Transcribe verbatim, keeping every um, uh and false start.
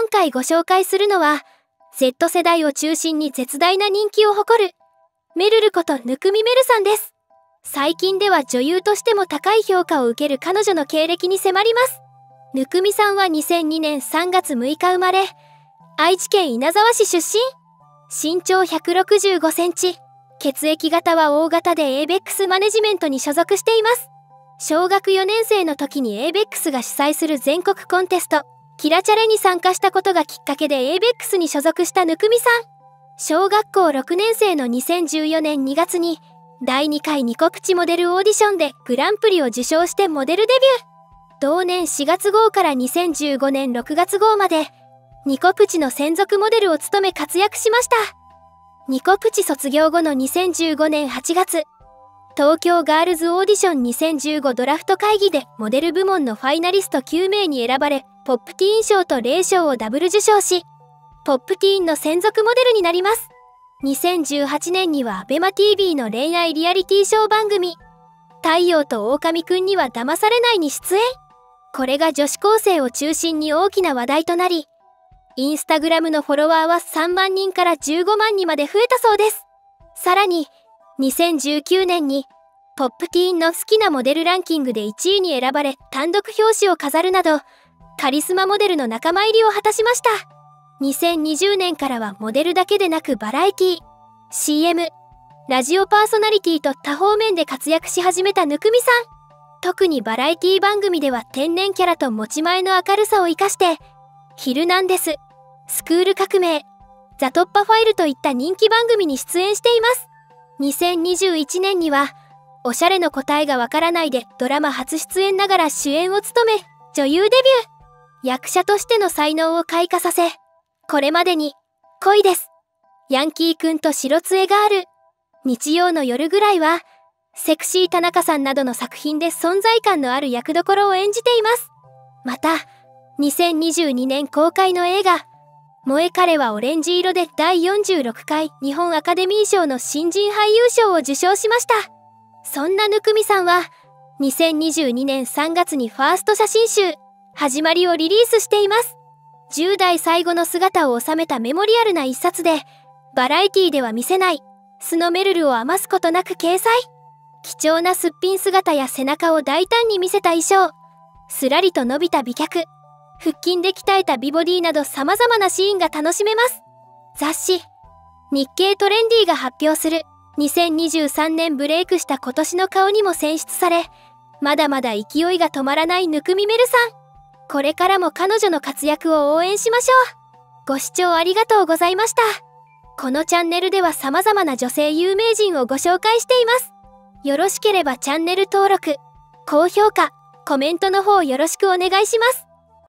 今回ご紹介するのは、Z 世代を中心に絶大な人気を誇る、めるること生見めるさんです。最近では女優としても高い評価を受ける彼女の経歴に迫ります。生見さんはにせんにねんさんがつむいか生まれ、愛知県稲沢市出身。身長ひゃくろくじゅうごセンチ、血液型は オー 型で エーベックス マネジメントに所属しています。小学よねん生の時に エーベックス が主催する全国コンテスト、キラチャレに参加したことがきっかけで エーベックス に所属した生見さん。小学校ろくねん生のにせんじゅうよねんにがつに、だいにかいニコプチモデルオーディションでグランプリを受賞してモデルデビュー。同年しがつ号からにせんじゅうごねんろくがつ号まで、ニコプチの専属モデルを務め活躍しました。ニコプチ卒業後のにせんじゅうごねんはちがつ、東京ガールズオーディションにせんじゅうごドラフト会議でモデル部門のファイナリストきゅうめいに選ばれ、ポップティーン賞とレイ賞をダブル受賞し、ポップティーンの専属モデルになります。にせんじゅうはちねんにはアベマ ティービー の恋愛リアリティショー番組、太陽と狼くんには騙されないに出演。これが女子高生を中心に大きな話題となり、インスタグラムのフォロワーはさんまんにんからじゅうごまんにまで増えたそうです。さらに、にせんじゅうきゅうねんに、ポップティーンの好きなモデルランキングでいちいに選ばれ、単独表紙を飾るなど、カリスマモデルの仲間入りを果たしました。にせんにじゅうねんからはモデルだけでなくバラエティ、シーエム、ラジオパーソナリティと多方面で活躍し始めた生見さん。特にバラエティ番組では天然キャラと持ち前の明るさを生かして、ヒルナンデス、スクール革命、ザ突破ファイルといった人気番組に出演しています。にせんにじゅういちねんには、おしゃれの答えがわからないでドラマ初出演ながら主演を務め、女優デビュー。役者としての才能を開花させ、これまでに、恋です。ヤンキーくんと白杖ガール、日曜の夜ぐらいは、セクシー田中さんなどの作品で存在感のある役どころを演じています。また、にせんにじゅうにねん公開の映画、燃え彼はオレンジ色でだいよんじゅうろっかい日本アカデミー賞の新人俳優賞を受賞しました。そんな生見さんは、にせんにじゅうにねんさんがつにファースト写真集、始まりをリリースしています。じゅう代最後の姿を収めたメモリアルな一冊で、バラエティでは見せない素のめるるを余すことなく掲載。貴重なすっぴん姿や背中を大胆に見せた衣装、すらりと伸びた美脚、腹筋で鍛えた美ボディなど様々なシーンが楽しめます。雑誌、日経トレンディが発表するにせんにじゅうさんねんブレイクした今年の顔にも選出され、まだまだ勢いが止まらない生見めるさん。これからも彼女の活躍を応援しましょう。ご視聴ありがとうございました。このチャンネルでは様々な女性有名人をご紹介しています。よろしければチャンネル登録、高評価、コメントの方よろしくお願いします。